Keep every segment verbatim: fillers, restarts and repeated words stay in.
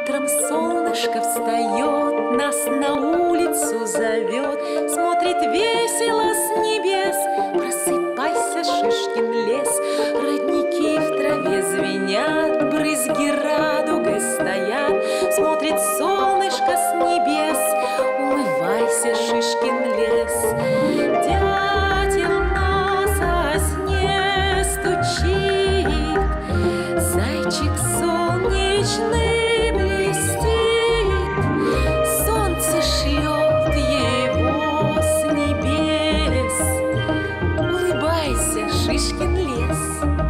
Утром солнышко встает, нас на улицу зовет, смотрит весело с небес. Просыпайся, Шишкин лес, родники в траве звенят, брызги радугой стоят, смотрит солнышко с небес. Умывайся, Шишкин лес. Дятел на сосне стучит, зайчик солнечный блестит, солнце шлет его с небес. Улыбайся, Шишкин лес.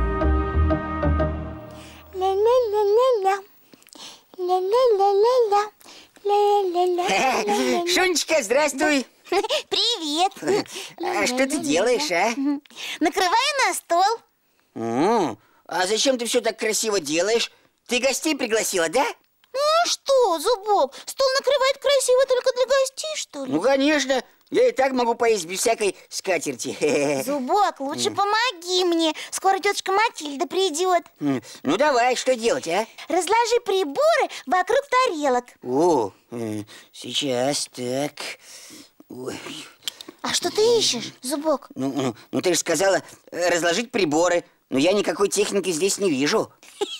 Ля-ля-ля-ля-ля, ля-ля-ля-ля-ля, ля-ля-ля-ля-ля. Шунечка, здравствуй. Привет. А что ты делаешь, а? Накрываю на стол. М, А зачем ты все так красиво делаешь? Ты гостей пригласила, да? Ну а что, Зубок, стол накрывает красиво только для гостей, что ли? Ну, конечно. Я и так могу поесть без всякой скатерти. Зубок, лучше помоги мне. Скоро тетушка Матильда придет. М, Ну, давай, что делать, а? Разложи приборы вокруг тарелок. О, э, сейчас, так. Ой. А что ты ищешь, Зубок? Ну, ну, ну, ты же сказала э, разложить приборы. Но я никакой техники здесь не вижу.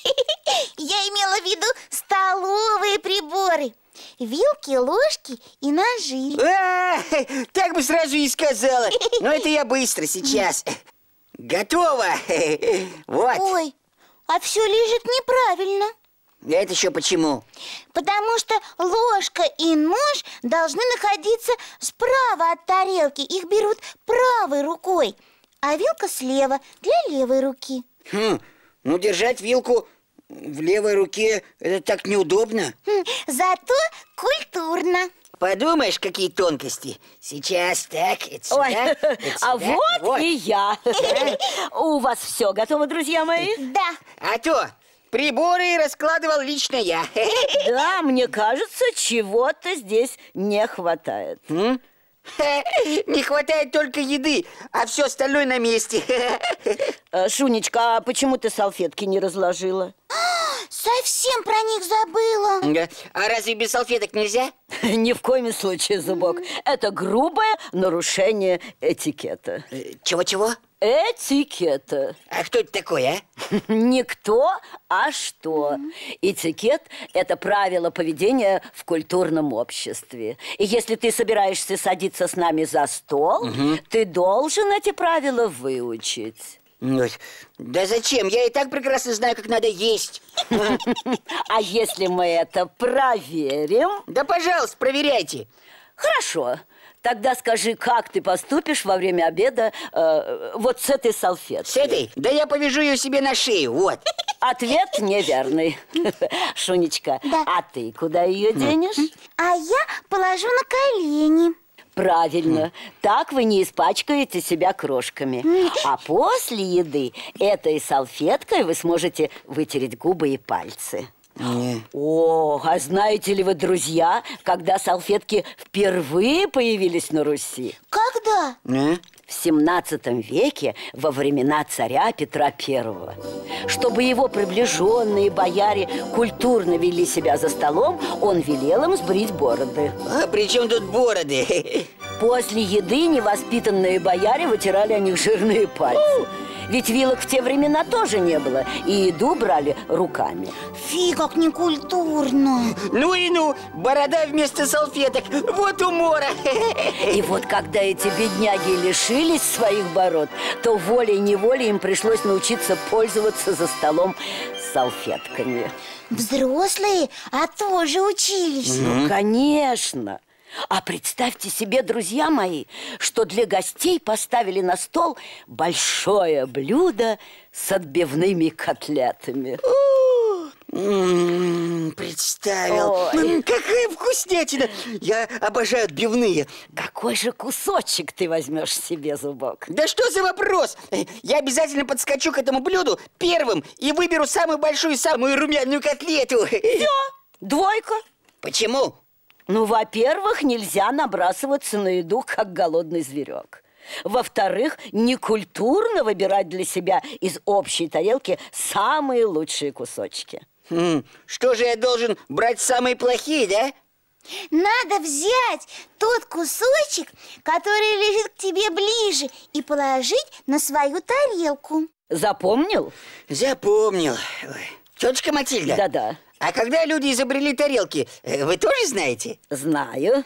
Я имела в виду столовые приборы. Вилки, ложки и ножи. А, так бы сразу и сказала. Но это я быстро, сейчас. Готово. Вот. Ой, а все лежит неправильно. Это еще почему? Потому что ложка и нож должны находиться справа от тарелки. Их берут правой рукой, а вилка слева для левой руки. Хм, ну, держать вилку в левой руке – это так неудобно. Хм, Зато культурно. Подумаешь, какие тонкости. Сейчас, так, это сюда, Ой, это а сюда, вот, и я. У вас все готово, друзья мои? Да. А то приборы раскладывал лично я. Да, мне кажется, чего-то здесь не хватает. М? Не хватает только еды, а все остальное на месте. Э, Шунечка, а почему ты салфетки не разложила? Совсем про них забыла. А разве без салфеток нельзя? Ни в коем случае, Зубок. Это грубое нарушение этикета. Э, Чего-чего? Этикета. А кто это такой, а? Не кто, а что. Этикет – это правило поведения в культурном обществе. И если ты собираешься садиться с нами за стол, ты должен эти правила выучить. Ой, да зачем? Я и так прекрасно знаю, как надо есть. А если мы это проверим? Да, пожалуйста, проверяйте. Хорошо. Тогда скажи, как ты поступишь во время обеда э, вот с этой салфеткой? С этой? Да я повяжу ее себе на шею, вот. Ответ неверный. Шунечка, Да. а ты куда ее денешь? А я положу на колени. Правильно. Так вы не испачкаете себя крошками. А после еды этой салфеткой вы сможете вытереть губы и пальцы. Не. О, а знаете ли вы, друзья, когда салфетки впервые появились на Руси? Когда? А? В семнадцатом веке, во времена царя Петра Первого. Чтобы его приближенные бояре культурно вели себя за столом, он велел им сбрить бороды. А при чем тут бороды? После еды невоспитанные бояре вытирали о них жирные пальцы. Ведь вилок в те времена тоже не было, и еду брали руками. Фи, как некультурно. Ну и ну, борода вместо салфеток. Вот умора. И вот когда эти бедняги лишились своих бород, то волей-неволей им пришлось научиться пользоваться за столом салфетками. Взрослые, а тоже учились. Ну, конечно. А представьте себе, друзья мои, что для гостей поставили на стол большое блюдо с отбивными котлетами. М, Представил. Ой. М, Какая вкуснятина. Я обожаю отбивные. Какой же кусочек ты возьмешь себе, Зубок? Да что за вопрос? Я обязательно подскочу к этому блюду первым и выберу самую большую, самую румяную котлету. Все, двойка. Почему? Ну, во-первых, нельзя набрасываться на еду, как голодный зверек. Во-вторых, некультурно выбирать для себя из общей тарелки самые лучшие кусочки. Хм, что же я должен брать самые плохие, да? Надо взять тот кусочек, который лежит к тебе ближе, и положить на свою тарелку. Запомнил? Запомнил. Ой. Тетушка Матильда. Да-да. А когда люди изобрели тарелки, вы тоже знаете? Знаю.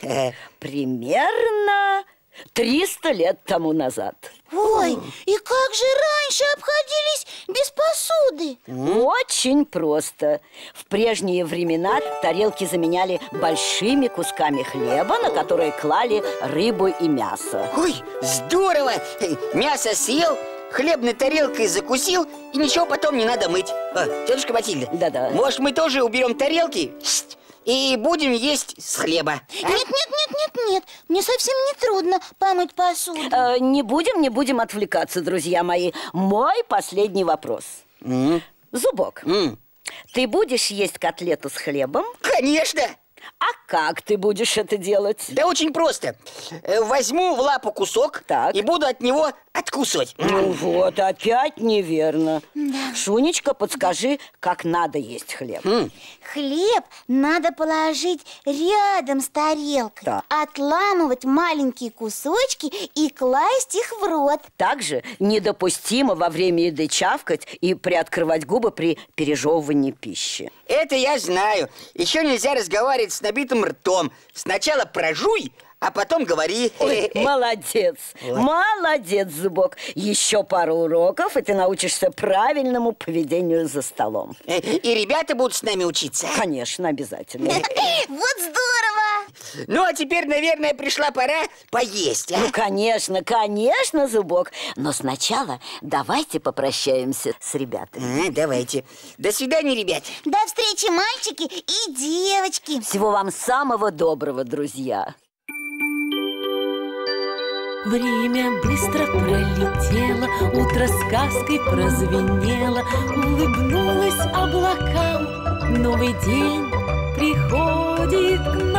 Примерно триста лет тому назад. Ой, и как же раньше обходились без посуды? Очень просто. В прежние времена тарелки заменяли большими кусками хлеба, на которые клали рыбу и мясо. Ой, здорово! Мясо съел, хлебной тарелкой закусил, и ничего потом не надо мыть. О, тетушка Матильда, да-да. Может, мы тоже уберем тарелки и будем есть с хлеба? А? Нет, нет, нет, нет, нет. Мне совсем не трудно помыть посуду. э, Не будем, не будем отвлекаться, друзья мои. Мой последний вопрос. Mm. Зубок, Mm. ты будешь есть котлету с хлебом? Конечно! А как ты будешь это делать? Да очень просто. Возьму в лапу кусок так. и буду от него откусывать. Ну вот, опять неверно. Да. Шунечка, подскажи, как надо есть хлеб. Mm. Хлеб надо положить рядом с тарелкой, да. Отламывать маленькие кусочки и класть их в рот. Также недопустимо во время еды чавкать и приоткрывать губы при пережевывании пищи. Это я знаю. Еще нельзя разговаривать с набитым ртом. Сначала прожуй, а потом говори. Ой, молодец, вот. Молодец, Зубок. Еще пару уроков, и ты научишься правильному поведению за столом. И ребята будут с нами учиться. Конечно, обязательно. Вот здорово! Ну, а теперь, наверное, пришла пора поесть, а? Ну, конечно, конечно, Зубок. Но сначала давайте попрощаемся с ребятами. а, Давайте. До свидания, ребят. До встречи, мальчики и девочки. Всего вам самого доброго, друзья. Время быстро пролетело, утро сказкой прозвенело, улыбнулось облакам. Новый день приходит к нам.